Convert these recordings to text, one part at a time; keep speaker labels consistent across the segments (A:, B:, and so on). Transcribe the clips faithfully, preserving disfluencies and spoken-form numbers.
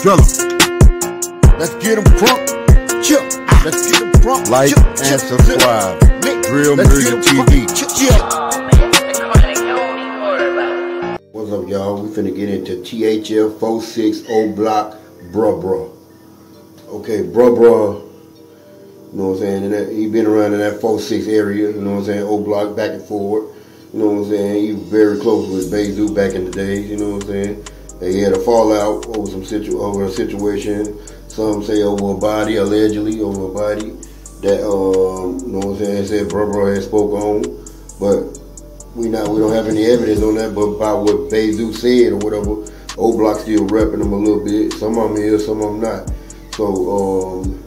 A: Drill 'em. Let's get 'em crunk. Chill. Let's get 'em crunk.
B: Like
A: chill,
B: and
A: chill,
B: subscribe.
A: chill.
B: Drill
A: Let's
B: Music
A: get 'em
B: T V.
A: crunk. Chill, chill.
C: What's up, y'all? We finna get into T H F forty-six O Block Bruh Bruh. Okay, Bruh Bruh, you know what I'm saying? And that, he been around in that forty-six area, you know what I'm saying? O Block, back and forward, you know what I'm saying? He was very close with Bezu back in the days, you know what I'm saying? They had a fallout over some situ over a situation. Some say over a body, allegedly over a body that um, you know what I'm saying? Said Bruh Bruh had spoke on, but we not we don't have any evidence on that. But by what Bezu said or whatever, O Block still repping them a little bit. Some of them is, some of them not. So um,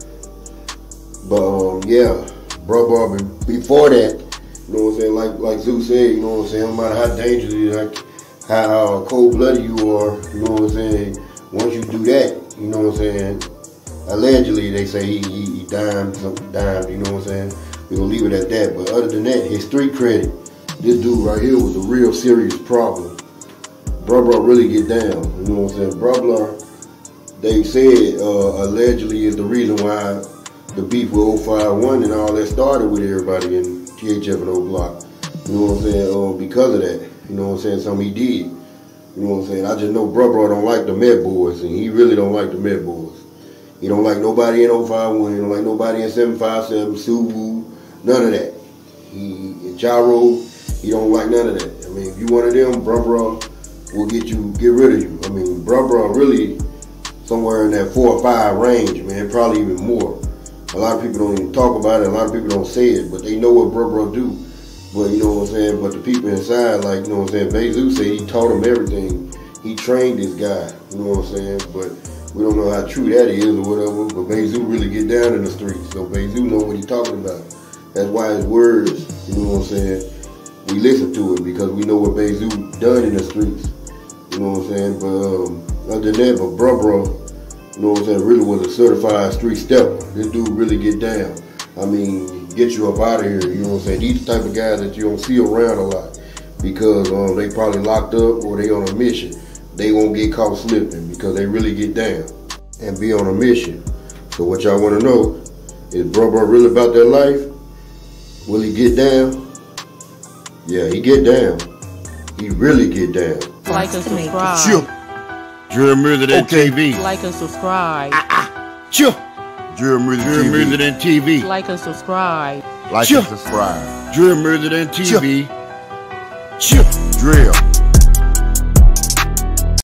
C: but um, yeah, Bruh Bruh before that, you know what I'm saying? Like like Zoo said, you know what I'm saying? No matter how dangerous you are, how cold-blooded you are, you know what I'm saying? Once you do that, you know what I'm saying? Allegedly, they say he, he, he dimed, dimed, you know what I'm saying? We're going to leave it at that. But other than that, his street credit, this dude right here was a real serious problem. Bruh Bruh really get down, you know what I'm saying? Bruh Bruh, they said, uh, allegedly is the reason why the beef with oh five one and all that started with everybody in T H F and O Block. You know what I'm saying? Um, because of that. You know what I'm saying? Something he did. You know what I'm saying? I just know Bruh Bruh don't like the Met Boys, and he really don't like the Met Boys. He don't like nobody in oh five one, he don't like nobody in seven five seven, Suwu, none of that. He, Gyro, he don't like none of that. I mean, if you one of them, Bruh Bruh will get you, get rid of you. I mean, Bruh Bruh really somewhere in that four or five range, man, probably even more. A lot of people don't even talk about it, a lot of people don't say it, but they know what Bruh Bruh do. But you know what I'm saying, but the people inside, like, you know what I'm saying, Bezu said he taught him everything. He trained this guy, you know what I'm saying, but we don't know how true that is or whatever, but Bezu really get down in the streets, so Bezu know what he's talking about. That's why his words, you know what I'm saying, we listen to it because we know what Bezu done in the streets, you know what I'm saying, but um, other than that, but Bruh Bruh, you know what I'm saying, really was a certified street stepper. This dude really get down. I mean, get you up out of here, you know what I'm saying? These the type of guys that you don't see around a lot because um, they probably locked up or they on a mission. They won't get caught slipping because they really get down and be on a mission. So what y'all want to know is Bruh Bruh really about that life? Will he get down? Yeah, he get down. He really get down.
D: Like and subscribe.
A: Chill.
B: Drill Music
A: Okay.
B: T V.
D: Like and subscribe.
A: Ah, ah. Chill. Drill Music
B: Drill
A: T V.
B: Music T V.
D: Like and subscribe.
B: Like
A: Chill.
B: and subscribe. Drill Music T V.
A: Chill. Drill.